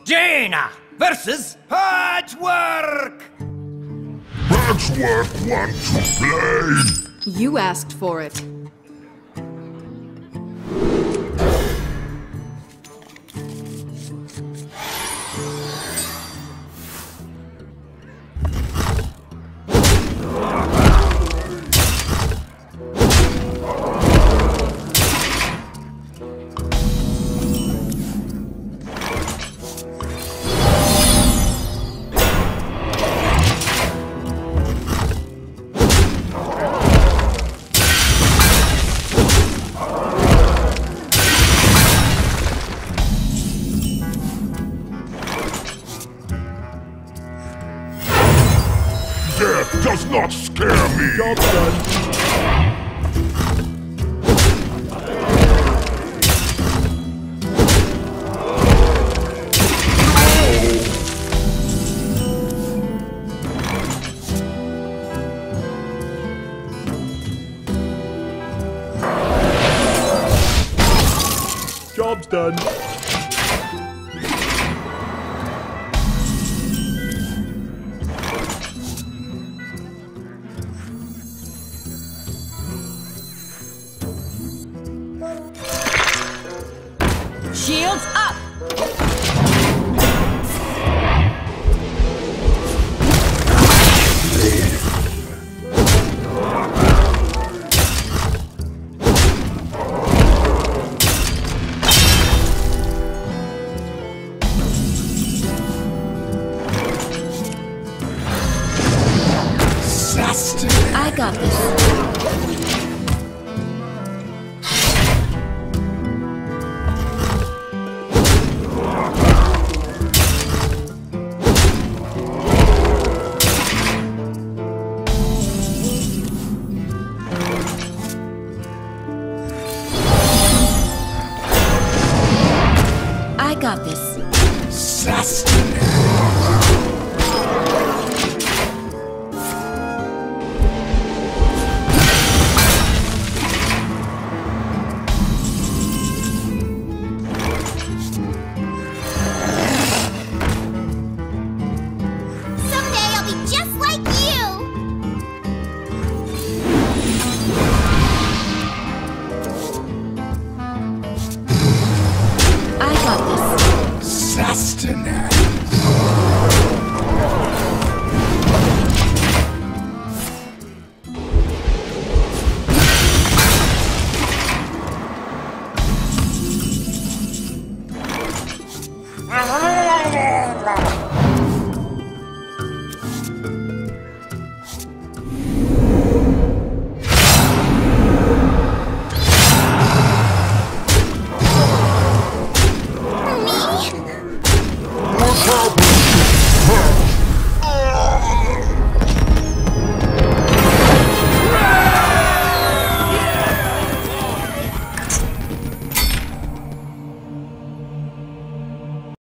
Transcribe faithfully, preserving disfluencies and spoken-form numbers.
Jaina versus Patchwork! Patchwork want to play? You asked for it. Death does not scare me! Job done. Job's done. Shields up! I got this. I got this. Sustenance. Someday I'll be just like you! I got this. Sustenance.